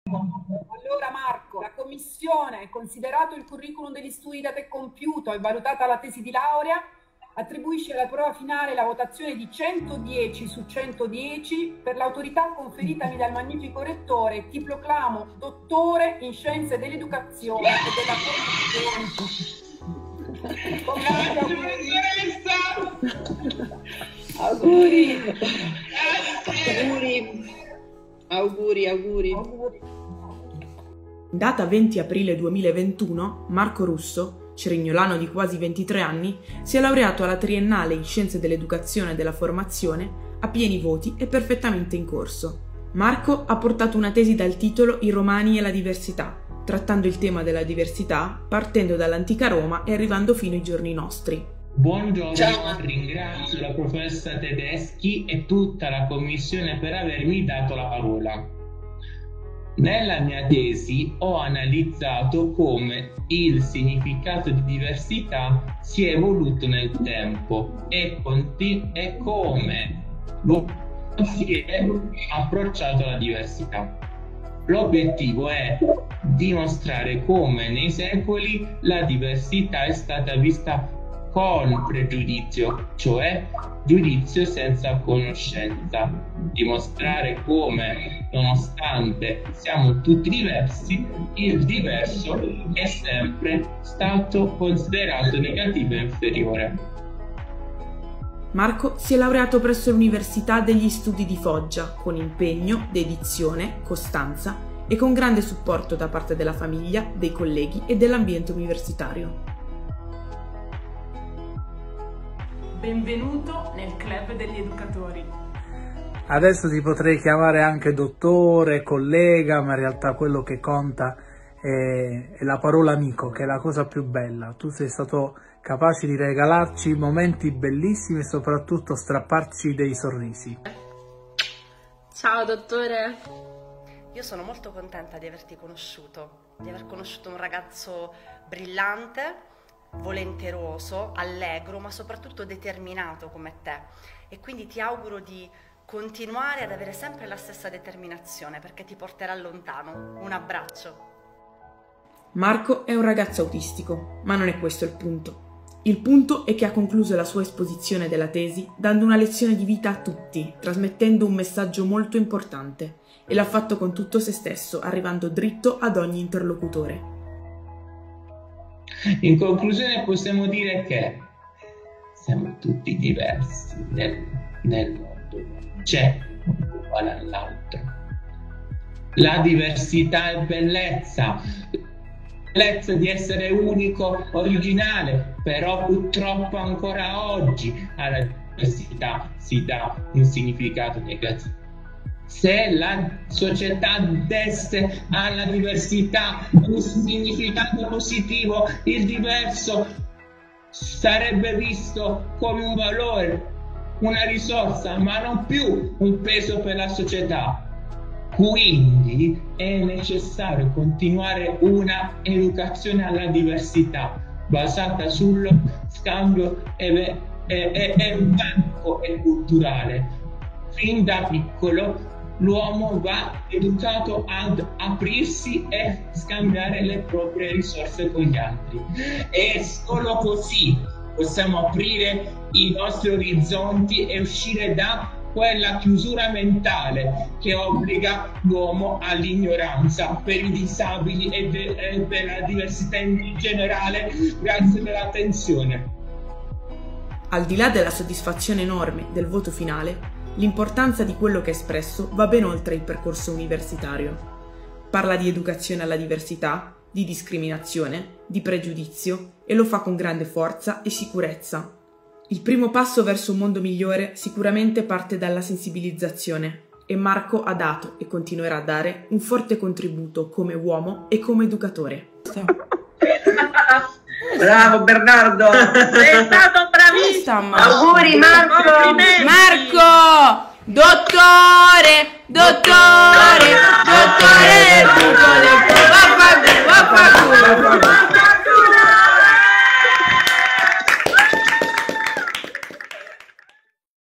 Allora Marco, la commissione, considerato il curriculum degli studi dati e compiuto e valutata la tesi di laurea, attribuisce alla prova finale la votazione di 110 su 110 per l'autorità conferitami dal magnifico rettore, ti proclamo dottore in scienze dell'educazione e della formazione. Auguri! Auguri! In data 20 aprile 2021, Marco Russo, cerignolano di quasi 23 anni, si è laureato alla triennale in Scienze dell'Educazione e della Formazione a pieni voti e perfettamente in corso. Marco ha portato una tesi dal titolo I Romani e la diversità, trattando il tema della diversità partendo dall'antica Roma e arrivando fino ai giorni nostri. Buongiorno, ringrazio la professoressa Tedeschi e tutta la commissione per avermi dato la parola. Nella mia tesi ho analizzato come il significato di diversità si è evoluto nel tempo e come l'uomo si è approcciato alla diversità. L'obiettivo è dimostrare come nei secoli la diversità è stata vista con pregiudizio, cioè giudizio senza conoscenza. Dimostrare come, nonostante siamo tutti diversi, il diverso è sempre stato considerato negativo e inferiore. Marco si è laureato presso l'Università degli Studi di Foggia con impegno, dedizione, costanza e con grande supporto da parte della famiglia, dei colleghi e dell'ambiente universitario. Benvenuto nel club degli educatori. Adesso ti potrei chiamare anche dottore, collega, ma in realtà quello che conta è la parola amico, che è la cosa più bella. Tu sei stato capace di regalarci momenti bellissimi e soprattutto strapparci dei sorrisi. Ciao dottore. Io sono molto contenta di averti conosciuto, di aver conosciuto un ragazzo brillante, volenteroso, allegro, ma soprattutto determinato come te, e quindi ti auguro di continuare ad avere sempre la stessa determinazione perché ti porterà lontano. Un abbraccio. Marco è un ragazzo autistico, ma non è questo il punto. Il punto è che ha concluso la sua esposizione della tesi dando una lezione di vita a tutti, trasmettendo un messaggio molto importante, e l'ha fatto con tutto se stesso, arrivando dritto ad ogni interlocutore. In conclusione possiamo dire che siamo tutti diversi nel mondo, c'è un uguale all'altro. La diversità è bellezza, bellezza di essere unico, originale, però purtroppo ancora oggi alla diversità si dà un significato negativo. Se la società desse alla diversità un significato positivo, il diverso sarebbe visto come un valore, una risorsa, ma non più un peso per la società. Quindi è necessario continuare una educazione alla diversità basata sullo scambio empatico e culturale. Fin da piccolo l'uomo va educato ad aprirsi e scambiare le proprie risorse con gli altri, e solo così possiamo aprire i nostri orizzonti e uscire da quella chiusura mentale che obbliga l'uomo all'ignoranza per i disabili e per la diversità in generale. Grazie per l'attenzione. Al di là della soddisfazione enorme del voto finale, l'importanza di quello che ha espresso va ben oltre il percorso universitario. Parla di educazione alla diversità, di discriminazione, di pregiudizio, e lo fa con grande forza e sicurezza. Il primo passo verso un mondo migliore sicuramente parte dalla sensibilizzazione, e Marco ha dato e continuerà a dare un forte contributo come uomo e come educatore. Bravo Bernardo! Sei stato bravissimo! Auguri Marco! Marco! Dottore! Dottore! Dottore!